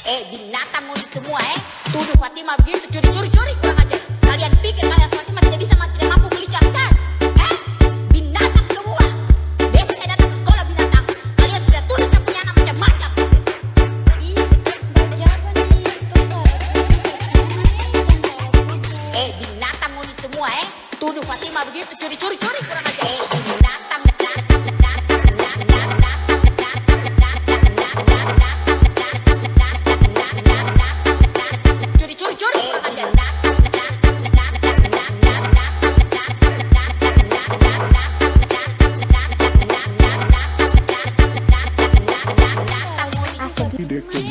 Binatang mulut semua tuduh Fatimah begitu curi-curi kurang ajar. Kalian pikir kalian Fatimah tidak mampu beli cangcar? Binatang semua. Besok saya datang ke sekolah binatang. Kalian sudah tulis yang punya anak macam-macam. Binatang mulut semua tuduh Fatimah begitu curi-curi kurang ajar. Binatang Direktur